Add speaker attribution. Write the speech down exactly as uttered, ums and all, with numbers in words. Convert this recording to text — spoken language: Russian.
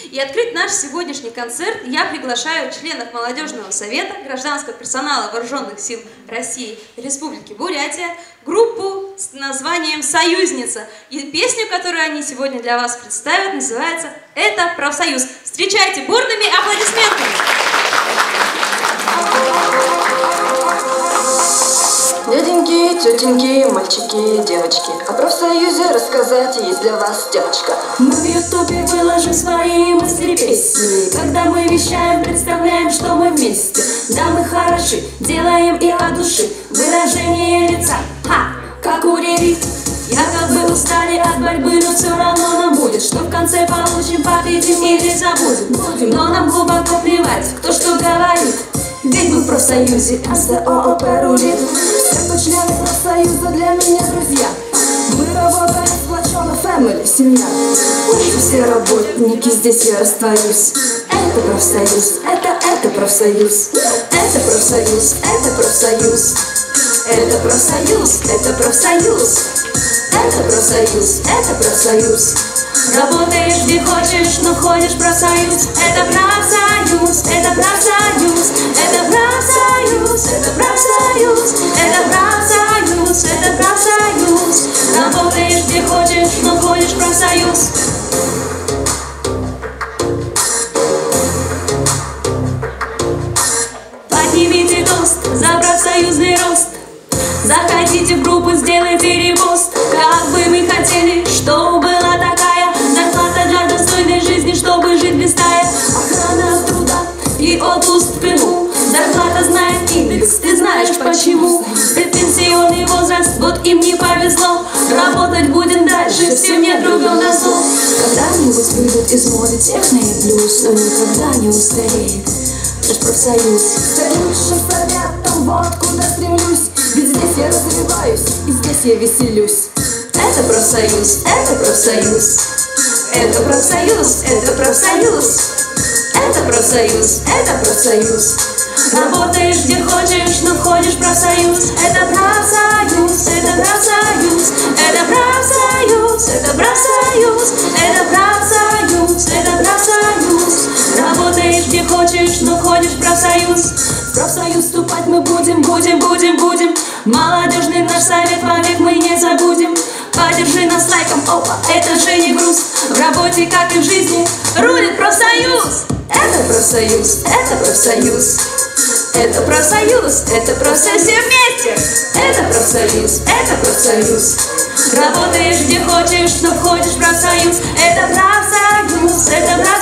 Speaker 1: И открыть наш сегодняшний концерт я приглашаю членов Молодежного совета гражданского персонала Вооруженных сил России Республики Бурятия, группу с названием «Союзница». И песню, которую они сегодня для вас представят, называется «Это профсоюз». Встречайте бурными аплодисментами!
Speaker 2: Дяденьки, тетеньки, мальчики, девочки, о профсоюзе рассказать есть для вас темочка.
Speaker 3: Мы в ютубе выложим свои мысли, песни. Когда мы вещаем, представляем, что мы вместе. Да, мы хороши, делаем и от души. Выражение лица, ха, как у ревит. Я как бы устали от борьбы, но все равно нам будет, что в конце получим, победим или забудем. Но нам глубоко плевать, кто что говорит. Ведь мы в профсоюзе, СТООП рулит. Это члены профсоюза для меня друзья. Мы работаем сплоченно, фэмили, семья. Мы все работники, здесь я растворюсь. Это профсоюз, это, это профсоюз. Это профсоюз, это профсоюз. Это профсоюз, это профсоюз. Это профсоюз, это профсоюз. Работаешь где хочешь, но ходишь в профсоюз. Это профсоюз, это профсоюз. Это профсоюз, это профсоюз. Это профсоюз, это профсоюз. Работаешь где хочешь, но ходишь в профсоюз. Поднимите тост за профсоюзный рост. Заходите в группу, сделайте репост. Как бы мы хотели, чтобы была такая зарплата для достойной жизни, чтобы жить без стая. Охрана от труда и отпуск в Крыму. Зарплата знает индекс, ты знаешь почему. Предпенсионный возраст, вот им не повезло. Работать будем дальше, всем нет другого на зло. Когда-нибудь выйдут из моды техно и блюз, но никогда не устареет наш профсоюз. Стремишься советом, вот куда стремлюсь. Ведь здесь я развиваюсь, и здесь я веселюсь. Это профсоюз, это профсоюз. Это профсоюз, это профсоюз. Это профсоюз, это профсоюз. Работаешь где хочешь, но входишь в профсоюз. Это профсоюз, это профсоюз. Это профсоюз, это профсоюз. Это профсоюз, это профсоюз. Работаешь где хочешь, но входишь в профсоюз. В профсоюз вступать мы будем, будем, будем, будем. Молодежный наш совет вовек мы не забудем. Поддержи нас лайком, опа, это же не груз. В работе, как и в жизни, рулит профсоюз. Это профсоюз, это профсоюз. Это профсоюз, это профсоюз, все вместе. Это профсоюз, это профсоюз. Работаешь где хочешь, но входишь в профсоюз. Это профсоюз, это профсоюз.